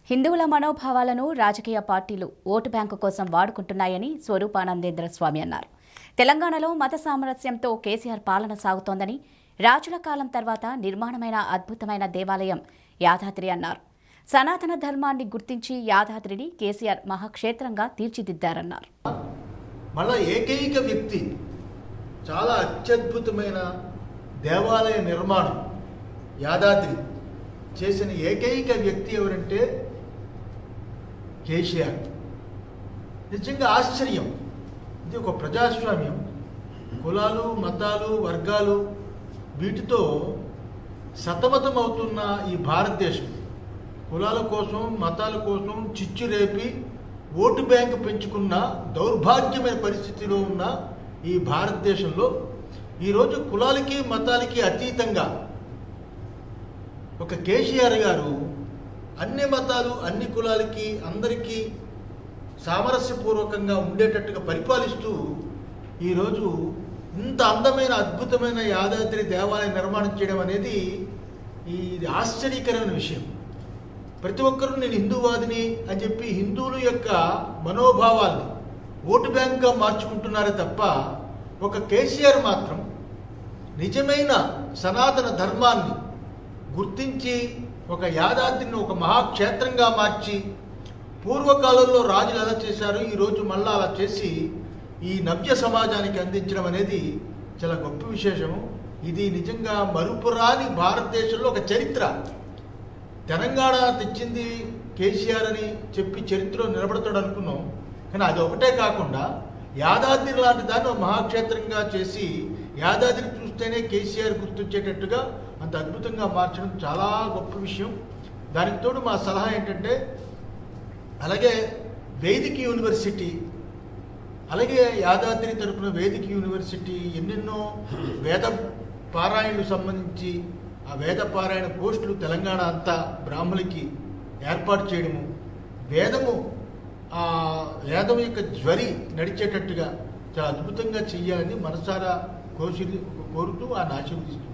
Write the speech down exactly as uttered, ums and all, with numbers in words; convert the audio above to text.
హిందువుల మనోభావాలను రాజకీయ పార్టీలు ఓటు బ్యాంకు కోసం వాడుకుంటున్నాయని స్వరూపానందేంద్ర స్వామి అన్నారు. తెలంగాణలో మత సామరస్యంతో కేసీఆర్ పాలన సాగుతోందని, రాజుల కాలం తర్వాత నిర్మాణమైన అద్భుతమైన దేవాలయం యాదాద్రి అన్నారు. సనాతన ధర్మాన్ని గుర్తించి యాదాద్రిని కేసీఆర్ మహాక్షేత్రంగా తీర్చిదిద్దారన్నారు. మళ్ళా ఏకైక వ్యక్తి చాలా అత్యద్భుతమైన దేవాలయ నిర్మాణం యాదాద్రి చేసిన ఏకైక వ్యక్తి ఎవరంటే కేసీఆర్. నిజంగా ఆశ్చర్యం. ఇది ఒక ప్రజాస్వామ్యం. కులాలు, మతాలు, వర్గాలు వీటితో సతమతం అవుతున్న ఈ భారతదేశం, కులాల కోసం, మతాల కోసం చిచ్చు రేపి ఓటు బ్యాంకు పెంచుకున్న దౌర్భాగ్యమైన పరిస్థితిలో ఉన్న ఈ భారతదేశంలో ఈరోజు కులాలకి, మతాలకి అతీతంగా ఒక కేసీఆర్ గారు అన్ని మతాలు, అన్ని కులాలకి, అందరికీ సామరస్యపూర్వకంగా ఉండేటట్టుగా పరిపాలిస్తూ ఈరోజు ఇంత అందమైన అద్భుతమైన యాదాద్రి దేవాలయ నిర్మాణం చేయడం అనేది ఇది ఆశ్చర్యకరమైన విషయం. ప్రతి ఒక్కరూ నేను హిందూవాదిని అని చెప్పి హిందువుల యొక్క మనోభావాల్ని ఓటు బ్యాంకుగా మార్చుకుంటున్నారే తప్ప, ఒక కేసీఆర్ మాత్రం నిజమైన సనాతన ధర్మాన్ని గుర్తించి ఒక యాదాద్రిని ఒక మహాక్షేత్రంగా మార్చి, పూర్వకాలంలో రాజులు ఎలా చేశారు ఈరోజు మళ్ళా అలా చేసి ఈ నవ్య సమాజానికి అందించడం అనేది చాలా గొప్ప విశేషము. ఇది నిజంగా మరుపురాని భారతదేశంలో ఒక చరిత్ర. తెలంగాణ తెచ్చింది కేసీఆర్ అని చెప్పి చరిత్రలో నిలబడతాడు అనుకున్నాం. కానీ అది ఒకటే కాకుండా యాదాద్రి లాంటి దాన్ని ఒక మహాక్షేత్రంగా చేసి యాదాద్రి చూస్తేనే కేసీఆర్ గుర్తొచ్చేటట్టుగా అంత అద్భుతంగా మార్చడం చాలా గొప్ప విషయం. దానికి తోడు మా సలహా ఏంటంటే, అలాగే వేదిక యూనివర్సిటీ, అలాగే యాదాద్రి తరపున వేదిక యూనివర్సిటీ ఎన్నెన్నో వేద పారాయణకు సంబంధించి ఆ వేద పారాయణ పోస్టులు తెలంగాణ అంతా బ్రాహ్మణులకి ఏర్పాటు చేయడము, వేదము ఆ వేదం యొక్క జ్వరి నడిచేటట్టుగా చాలా అద్భుతంగా చెయ్యాలని మనసారా కోసి కోరుతూ ఆ ఆశీర్వదిస్తున్నాను.